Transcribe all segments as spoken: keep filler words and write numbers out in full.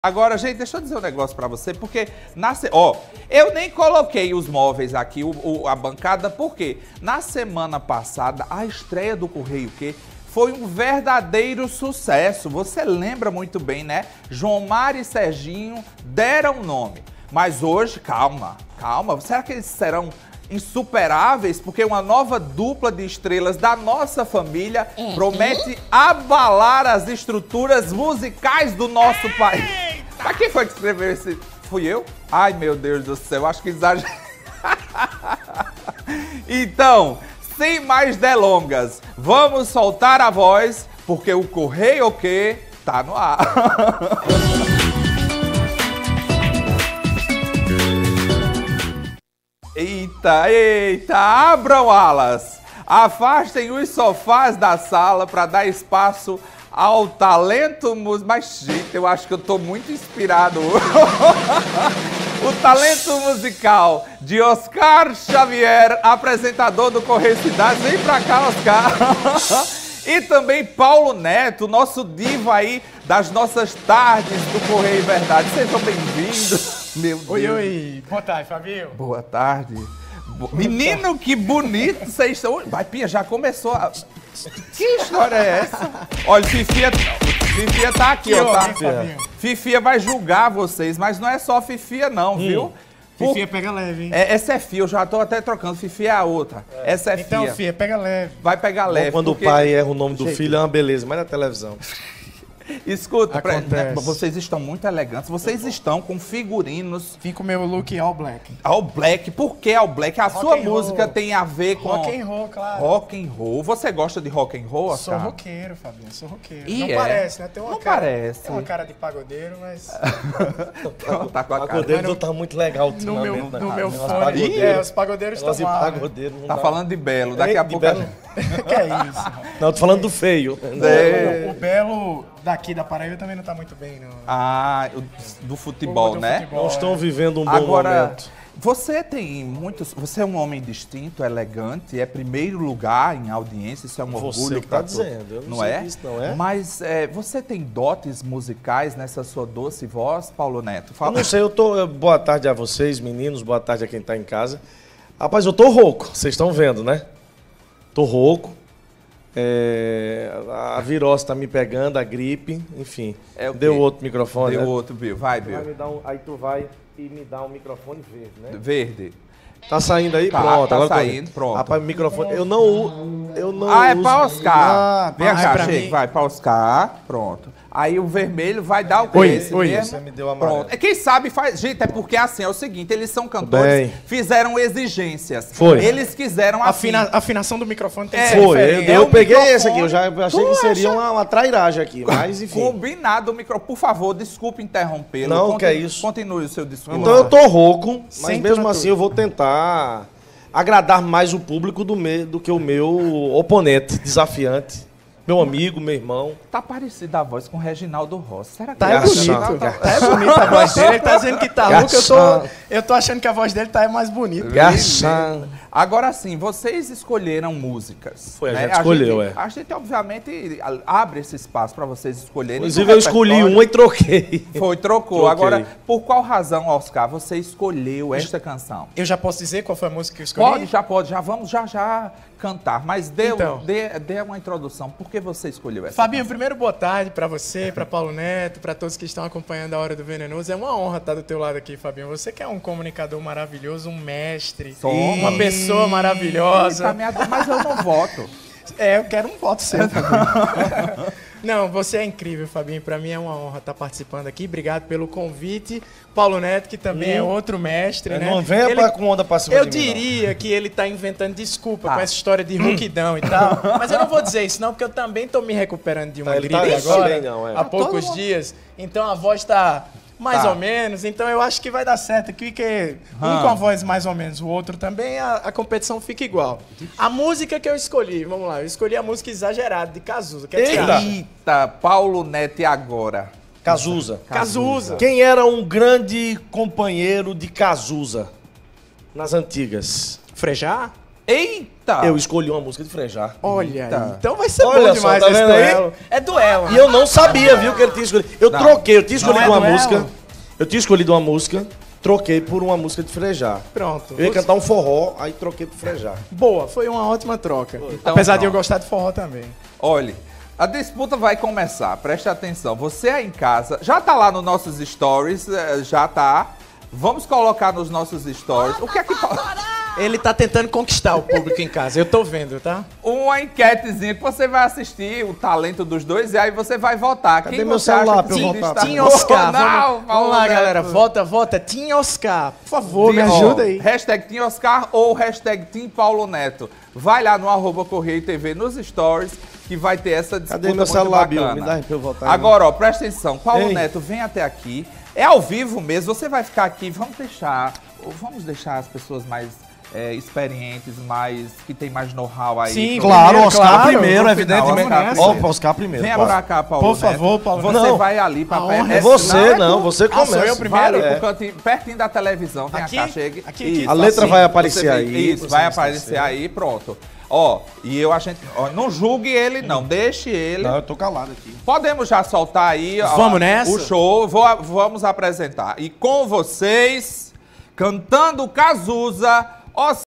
Agora, gente, deixa eu dizer um negócio pra você, porque, na se... ó, eu nem coloquei os móveis aqui, o, o, a bancada, porque na semana passada, a estreia do Correio Q foi um verdadeiro sucesso. Você lembra muito bem, né? João Mário e Serginho deram nome. Mas hoje, calma, calma, será que eles serão insuperáveis? Porque uma nova dupla de estrelas da nossa família uhum. promete abalar as estruturas musicais do nosso país. Mas quem foi que escreveu esse? Fui eu? Ai, meu Deus do céu, acho que exagerei. Então, sem mais delongas, vamos soltar a voz, porque o Correio Q tá no ar. Eita, eita, abram alas, afastem os sofás da sala para dar espaço ao talento musical. Mas, gente, eu acho que eu tô muito inspirado. O talento musical de Oscar Xavier, apresentador do Correio Cidade. Vem pra cá, Oscar. E também Paulo Neto, nosso diva aí das nossas tardes do Correio Verdade. Sejam bem-vindos. Meu Deus. Oi, oi. Boa tarde, Fabinho. Boa tarde. Menino, que bonito vocês estão. Vai, Pia, já começou a... Que história é essa? Olha, Fifia, Fifia tá aqui, ó, tá? Fifia. Fifia vai julgar vocês, mas não é só Fifia não, hum. viu? Fifia pega leve, hein? É, essa é Fia, eu já tô até trocando. Fifia é a outra. É. Essa é Fia. Então, Fia, pega leve. Vai pegar leve. Bom, quando porque... o pai erra o nome do Gente. filho é uma beleza, mas na televisão. Escuta, pra, né, vocês estão muito elegantes, vocês estão com figurinos. Vim com o meu look all black. All black, por que all black? A rock sua música roll. tem a ver com... Rock and roll, claro. Rock and roll. Você gosta de rock and roll, Oscar? Sou roqueiro, Fabinho, sou roqueiro. E não é? parece, né? Tem uma não cara, parece. Tem uma cara de pagodeiro, mas... tá com a cara. Pagodeiro não tá muito legal ultimamente. No meu, né? no meu Nossa, fone. pagodeiro. É, os pagodeiros estão lá. Pagodeiro tá dá. falando de belo, daqui a de pouco... Belo. Que é isso? Não, tô falando do feio. É. O, o belo daqui da Paraíba também não tá muito bem, não. Ah, do futebol, do né? Futebol, não é. estão vivendo um bom Agora, momento. Você tem muitos... Você é um homem distinto, elegante, é primeiro lugar em audiência, isso é um você orgulho que pra tá tu, dizendo, eu não, não sei é? Isso, não é? Mas é, você tem dotes musicais nessa sua doce voz, Paulo Neto? Fala. Eu não sei, eu tô... Boa tarde a vocês, meninos, boa tarde a quem tá em casa. Rapaz, eu tô rouco, vocês estão vendo, né? Tô rouco. É, a virose tá me pegando, a gripe, enfim. É Deu outro microfone. Deu né? outro, Bill. Vai, Bill. Vai me dar um, aí tu vai e me dá um microfone verde, né? Verde. Tá saindo aí? Tá, pronto. Tá agora saindo, tô... pronto. Rapaz, o microfone... Eu não, eu não Ah, é uso... pra Oscar. Ah, Vem cá, pra chega. mim. Vai pra Oscar. Pronto. Aí o vermelho vai dar o quê? Oi, Esse oi. mesmo? Você me deu amarelo. Pronto. Quem sabe faz... Gente, é porque assim, é o seguinte, eles são cantores, Bem. fizeram exigências. Foi. Eles quiseram assim. Afina, afinação do microfone tem que É, ser Foi, eu, diferente. eu É o peguei microfone. esse aqui, eu já achei Tu que seria acha? uma, uma trairagem aqui, mas enfim. Combinado o microfone. Por favor, desculpe interrompê-lo. Não, Continue, que é isso. Continue o seu discurso. Então eu tô rouco, mas Sem mesmo trator. assim eu vou tentar agradar mais o público do, me, do que o meu oponente, desafiante. Meu amigo, meu irmão. Tá parecida a voz com o Reginaldo Rossi. Será que Tá é Garçom. bonito. Tá- Tá é bonita a voz dele. Ele tá dizendo que tá rouco. Eu tô, Garçom. eu tô achando que a voz dele tá mais bonita. Garçom. Agora sim, vocês escolheram músicas. Foi, a né? gente escolheu, gente, é. A gente, obviamente, abre esse espaço para vocês escolherem. Inclusive No eu escolhi repertório. uma e troquei. Foi, trocou. Troquei. Agora, por qual razão, Oscar, você escolheu esta canção? Eu já posso dizer qual foi a música que eu escolhi? Pode, já pode, já vamos já já cantar. Mas dê, Então. dê, dê uma introdução. Por que você escolheu essa Fabinho, canção? primeiro boa tarde pra você, pra Paulo Neto, pra todos que estão acompanhando a Hora do Venenoso. É uma honra estar do teu lado aqui, Fabinho. Você que é um comunicador maravilhoso, um mestre, Toma. uma pessoa maravilhosa. Tá me ad- Mas eu não voto. É, eu quero um voto seu, Fabinho. Não, você é incrível, Fabinho. Pra mim é uma honra estar participando aqui. Obrigado pelo convite. Paulo Neto, que também é Hum. outro mestre, É, né? não venha Ele- pra, com onda pra cima Eu de mim, não. diria que ele tá inventando desculpa Tá. com essa história de rouquidão e tal. Mas eu não vou dizer isso, não, porque eu também tô me recuperando de uma Tá, ele gripe tá- agora. também não, é. Há Tá poucos todo- dias. Então a voz tá mais Tá. ou menos. Então eu acho que vai dar certo aqui, que um Hum. com a voz mais ou menos, o outro também, a, a competição fica igual. A música que eu escolhi, vamos lá, eu escolhi a música Exagerada, de Cazuza. Que é de Eita! Cazuza. Eita, Paulo Neto, e agora? Cazuza. Cazuza. Quem era um grande companheiro de Cazuza nas antigas? Frejá? Eita! Eu escolhi uma música de Frejá. Olha Eita. aí. Então vai ser Olha bom só, demais tá esse vendo aí? duelo. É duelo. E eu não sabia, viu, que ele tinha escolhido. Eu Não. troquei, eu tinha escolhido é uma duelo? música. Eu tinha escolhido uma música, troquei por uma música de Frejá. Pronto. Eu ia cantar um forró, aí troquei pro Frejá. Boa, foi uma ótima troca. Então, Apesar de eu pronto. gostar de forró também. Olhe, a disputa vai começar, preste atenção. Você aí em casa, já tá lá nos nossos stories, eh, já tá. Vamos colocar nos nossos stories. O que é que... Ele tá tentando conquistar o público em casa. Eu tô vendo, tá? Uma enquetezinha que você vai assistir o talento dos dois e aí você vai votar. Cadê Quem meu você celular acha pra eu que votar? está- Tim Oscar. Não, vamos, vamos lá, Paulo galera. Neto. Vota, vota. Tim Oscar. Por favor, me Ó, ajuda aí. Hashtag Tim Oscar ou hashtag Tim Paulo Neto. Vai lá no arroba Correio T V nos stories que vai ter essa disputa Cadê meu muito celular, bacana. Bill? Me dá aí pra eu votar aí. Agora, ó, presta atenção. Paulo Ei. Neto, vem até aqui. É ao vivo mesmo, você vai ficar aqui. Vamos deixar, vamos deixar as pessoas mais é, experientes, mais que tem mais know-how aí. Sim, Pro- Claro, Primeiro, Oscar claro, primeiro, no evidentemente. final, Oscar Ó, primeiro. Oscar primeiro. Venha Bora. pra cá, Paulo Por Neto. favor, Paulo Você Neto. vai ali pra A perto. honra É é você, é não, tu. você Ah, sou começa. eu primeiro? Vai ali É. pro cantinho, pertinho da televisão, vem Aqui? cá, chegue. Aqui, aqui. A letra vai aparecer Você vem- aí, Isso, você vai vai aparecer aparecer. aí, pronto. Ó, e eu a gente, ó, não julgue ele não, deixe ele. Não, eu tô calado aqui. Podemos já soltar aí ó, Vamos nessa? o show, Vou- vamos apresentar. E com vocês, cantando Cazuza, Oscar.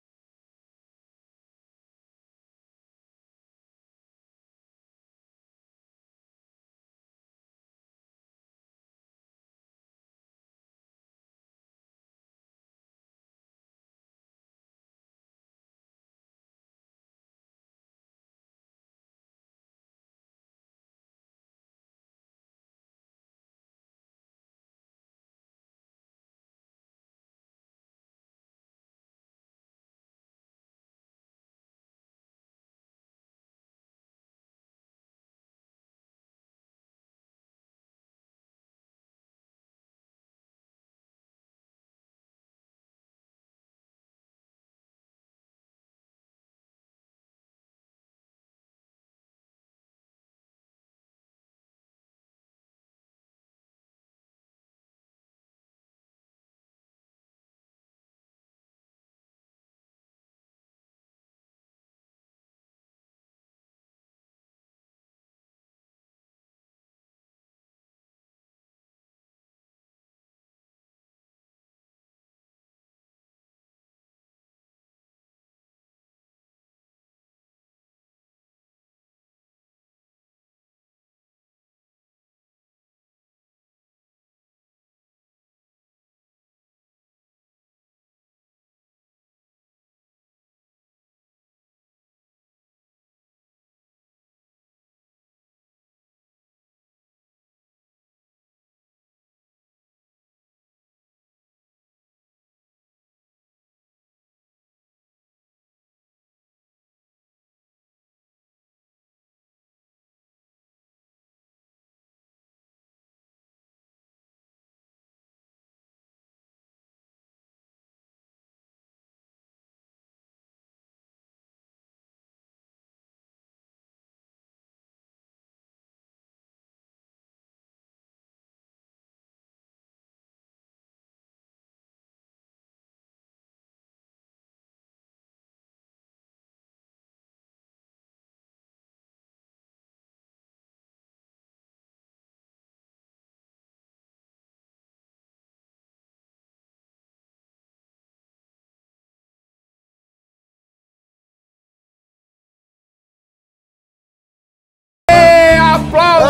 Aplausos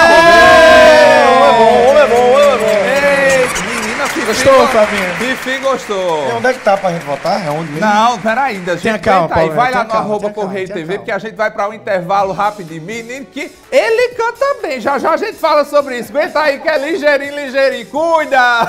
É bom, é bom, é Ei, menina, Fifi Gostou, go- Flavinho? Fifi gostou. bom. Onde é que tá pra gente votar? É onde mesmo? Não, pera ainda, gente. Tenha calma, Aguenta aí, Paulo, vai lá tenha no calma, arroba tenha calma, Correio tenha T V, calma. porque a gente vai pra um intervalo rapidinho. Menino, que ele canta bem. Já já a gente fala sobre isso. Aguenta aí que é ligeirinho, ligeirinho. Cuida!